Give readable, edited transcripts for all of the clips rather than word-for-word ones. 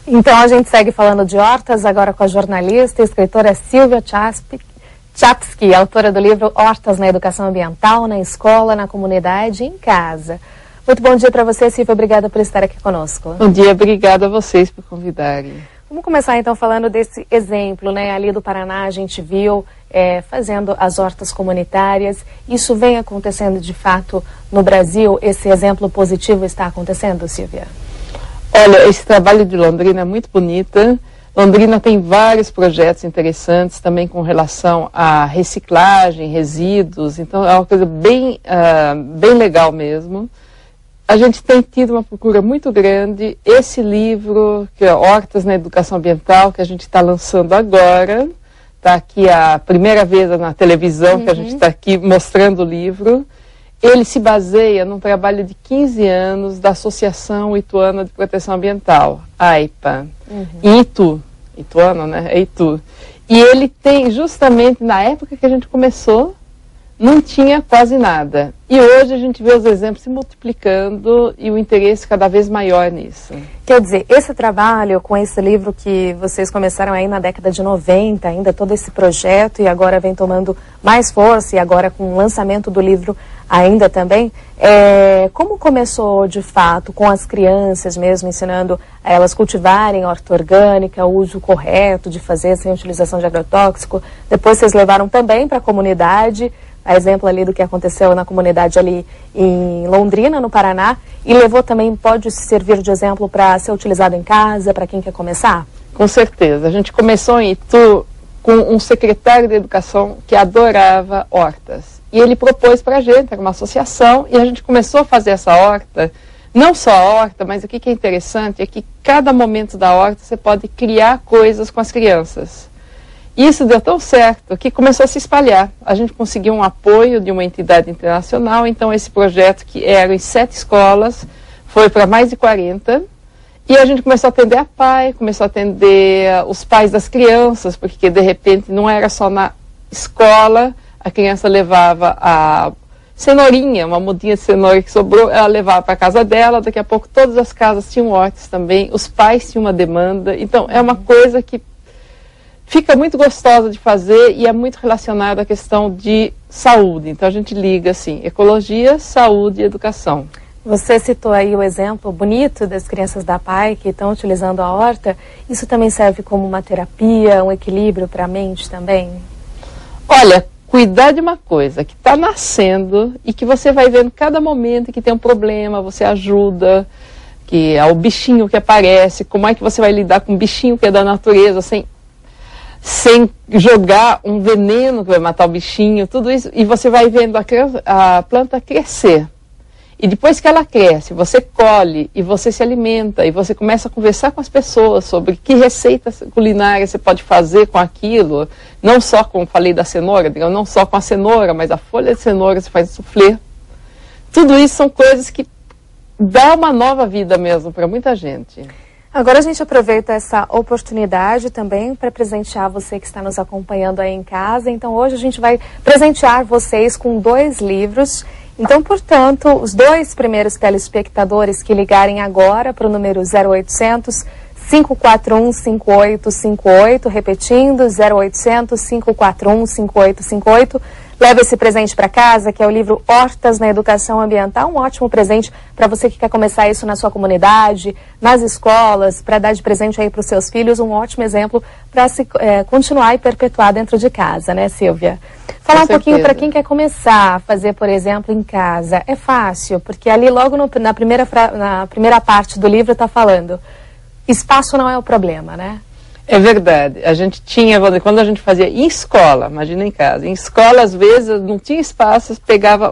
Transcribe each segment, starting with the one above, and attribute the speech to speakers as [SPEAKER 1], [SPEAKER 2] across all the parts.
[SPEAKER 1] Então a gente segue falando de hortas, agora com a jornalista e escritora Silvia Chapsky, autora do livro Hortas na Educação Ambiental, na Escola, na Comunidade e em Casa. Muito bom dia para você, Silvia. Obrigada por estar aqui conosco.
[SPEAKER 2] Bom dia, obrigada a vocês por convidarem.
[SPEAKER 1] Vamos começar então falando desse exemplo, né? Ali do Paraná a gente viu fazendo as hortas comunitárias. Isso vem acontecendo de fato no Brasil? Esse exemplo positivo está acontecendo, Silvia?
[SPEAKER 2] Olha, esse trabalho de Londrina é muito bonito. Londrina tem vários projetos interessantes também com relação à reciclagem, resíduos. Então é uma coisa bem legal mesmo. A gente tem tido uma procura muito grande. Esse livro, que é Hortas na Educação Ambiental, que a gente está lançando agora, está aqui a primeira vez na televisão que a gente está aqui mostrando o livro. Ele se baseia num trabalho de 15 anos da Associação Ituana de Proteção Ambiental, AIPA, em Itu. Ituano, né? É Itu. E ele tem, justamente na época que a gente começou, não tinha quase nada. E hoje a gente vê os exemplos se multiplicando e o interesse cada vez maior nisso.
[SPEAKER 1] Quer dizer, esse trabalho com esse livro que vocês começaram aí na década de 90, ainda todo esse projeto, e agora vem tomando mais força, e agora com o lançamento do livro ainda também, como começou de fato com as crianças mesmo, ensinando a elas cultivarem horta orgânica, o uso correto de fazer sem utilização de agrotóxico. Depois vocês levaram também para a comunidade, a exemplo ali do que aconteceu na comunidade ali em Londrina, no Paraná, e levou também, pode servir de exemplo para ser utilizado em casa, para quem quer começar?
[SPEAKER 2] Com certeza. A gente começou em Itu com um secretário de educação que adorava hortas. E ele propôs para a gente, era uma associação, e a gente começou a fazer essa horta. Não só a horta, mas o que é interessante é que cada momento da horta você pode criar coisas com as crianças. Isso deu tão certo que começou a se espalhar. A gente conseguiu um apoio de uma entidade internacional, então esse projeto, que era em 7 escolas, foi para mais de 40. E a gente começou a atender a pai, começou a atender os pais das crianças, porque de repente não era só na escola, a criança levava a cenourinha, uma mudinha de cenoura que sobrou, ela levava para a casa dela, daqui a pouco todas as casas tinham hortas também, os pais tinham uma demanda. Então é uma coisa que fica muito gostosa de fazer e é muito relacionada à questão de saúde. Então a gente liga assim, ecologia, saúde e educação.
[SPEAKER 1] Você citou aí o exemplo bonito das crianças da PAI que estão utilizando a horta. Isso também serve como uma terapia, um equilíbrio para a mente também?
[SPEAKER 2] Olha, cuidar de uma coisa que está nascendo e que você vai vendo cada momento que tem um problema, você ajuda, que é o bichinho que aparece, como é que você vai lidar com um bichinho que é da natureza, sem jogar um veneno que vai matar o bichinho, tudo isso, e você vai vendo a planta crescer. E depois que ela cresce, você colhe e você se alimenta e você começa a conversar com as pessoas sobre que receitas culinárias você pode fazer com aquilo, não só, como falei da cenoura, não só com a cenoura, mas a folha de cenoura você faz soufflé. Tudo isso são coisas que dão uma nova vida mesmo para muita gente.
[SPEAKER 1] Agora a gente aproveita essa oportunidade também para presentear você que está nos acompanhando aí em casa. Então hoje a gente vai presentear vocês com 2 livros. Então, portanto, os 2 primeiros telespectadores que ligarem agora para o número 0800 541 5858, repetindo, 0800 541 5858, leva esse presente para casa, que é o livro Hortas na Educação Ambiental, um ótimo presente para você que quer começar isso na sua comunidade, nas escolas, para dar de presente aí para os seus filhos, um ótimo exemplo para se continuar e perpetuar dentro de casa, né, Silvia? Falar um pouquinho para quem quer começar a fazer, por exemplo, em casa. É fácil, porque ali logo na primeira parte do livro está falando, espaço não é o problema, né?
[SPEAKER 2] É verdade. A gente tinha, quando a gente fazia em escola, imagina em casa, em escola às vezes não tinha espaço, pegava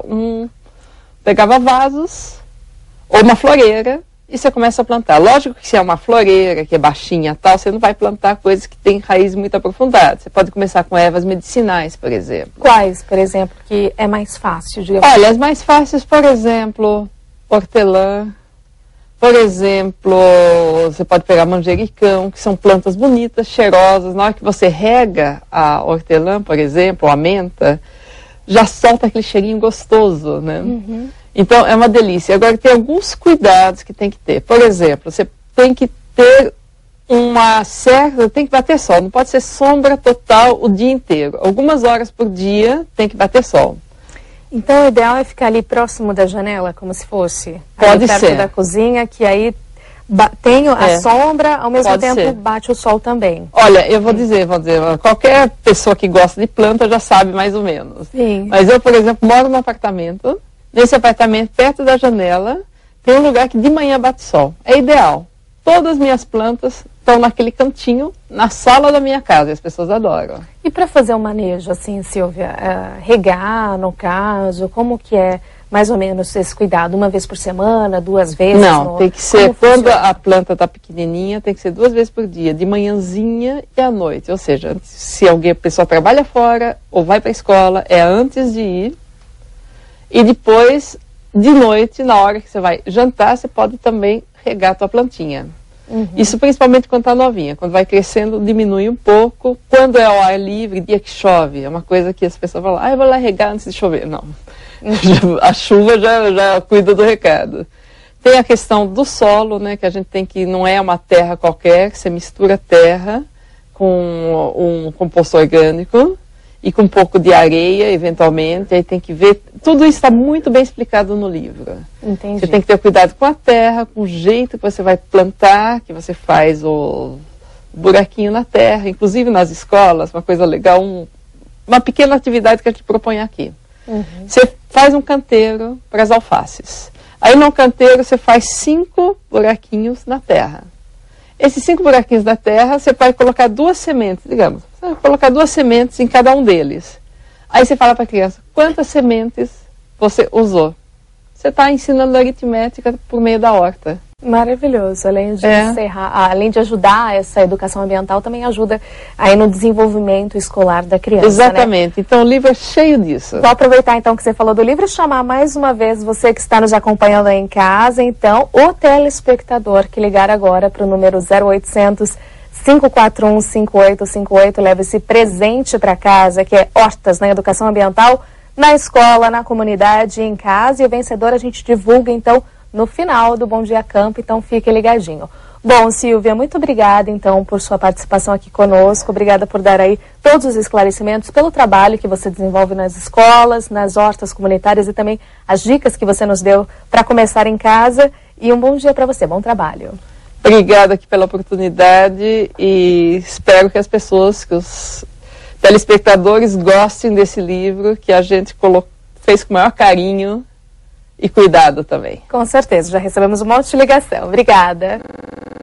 [SPEAKER 2] vasos ou uma floreira e você começa a plantar. Lógico que se é uma floreira, que é baixinha e tal, você não vai plantar coisas que têm raiz muito aprofundada. Você pode começar com ervas medicinais, por exemplo.
[SPEAKER 1] Quais, por exemplo, que é mais fácil? Digamos?
[SPEAKER 2] Olha, as mais fáceis, por exemplo, hortelã. Por exemplo, você pode pegar manjericão, que são plantas bonitas, cheirosas. Na hora que você rega a hortelã, por exemplo, a menta, já solta aquele cheirinho gostoso, né? Então, é uma delícia. Agora, tem alguns cuidados que tem que ter. Por exemplo, você tem que ter uma certa, tem que bater sol, não pode ser sombra total o dia inteiro. Algumas horas por dia tem que bater sol.
[SPEAKER 1] Então o ideal é ficar ali próximo da janela, como se fosse?
[SPEAKER 2] Pode
[SPEAKER 1] ali perto
[SPEAKER 2] ser.
[SPEAKER 1] Da cozinha, que aí tem a sombra, ao mesmo tempo bate o sol também.
[SPEAKER 2] Olha, eu vou dizer, qualquer pessoa que gosta de planta já sabe mais ou menos.
[SPEAKER 1] Sim.
[SPEAKER 2] Mas eu, por exemplo, moro num apartamento, nesse apartamento, perto da janela, tem um lugar que de manhã bate sol. É ideal. Todas as minhas plantas estão naquele cantinho, na sala da minha casa, e as pessoas adoram.
[SPEAKER 1] E para fazer o manejo, assim, Silvia, regar, no caso, como que é mais ou menos esse cuidado? Uma vez por semana, 2 vezes?
[SPEAKER 2] Não, tem que ser, quando a planta está pequenininha, tem que ser 2 vezes por dia, de manhãzinha e à noite. Ou seja, se a pessoa trabalha fora ou vai para a escola, é antes de ir. E depois, de noite, na hora que você vai jantar, você pode também regar a tua plantinha. Uhum. Isso principalmente quando está novinha. Quando vai crescendo, diminui um pouco. Quando é ao ar livre, dia que chove, é uma coisa que as pessoas falam, eu vou lá regar antes de chover. Não. Uhum. A chuva já cuida do recado. Tem a questão do solo, né, que a gente tem que, não é uma terra qualquer, você mistura terra com um composto orgânico e com um pouco de areia, eventualmente, aí tem que ver, tudo isso está muito bem explicado no livro.
[SPEAKER 1] Entendi.
[SPEAKER 2] Você tem que ter cuidado com a terra, com o jeito que você vai plantar, que você faz o buraquinho na terra, inclusive nas escolas, uma coisa legal, uma pequena atividade que a gente propõe aqui. Uhum. Você faz um canteiro para as alfaces. Aí no canteiro você faz 5 buraquinhos na terra. Esses 5 buraquinhos na terra, você pode colocar 2 sementes, digamos. Você vai colocar 2 sementes em cada um deles. Aí você fala para a criança, quantas sementes você usou? Você está ensinando aritmética por meio da horta.
[SPEAKER 1] Maravilhoso. Além de além de ajudar essa educação ambiental, também ajuda aí no desenvolvimento escolar da criança.
[SPEAKER 2] Exatamente. Né? Então o livro é cheio disso.
[SPEAKER 1] Vou aproveitar então que você falou do livro e chamar mais uma vez você que está nos acompanhando aí em casa, então, o telespectador que ligar agora para o número 0800 541 5858, leva esse presente para casa, que é Hortas na Educação Ambiental, na escola, na comunidade, em casa, e o vencedor a gente divulga então no final do Bom Dia Campo, então fique ligadinho. Bom, Silvia, muito obrigada então por sua participação aqui conosco, obrigada por dar aí todos os esclarecimentos, pelo trabalho que você desenvolve nas escolas, nas hortas comunitárias e também as dicas que você nos deu para começar em casa, e um bom dia para você, bom trabalho.
[SPEAKER 2] Obrigada aqui pela oportunidade e espero que as pessoas, que os telespectadores gostem desse livro que a gente fez com o maior carinho e cuidado também.
[SPEAKER 1] Com certeza, já recebemos um monte de ligação. Obrigada.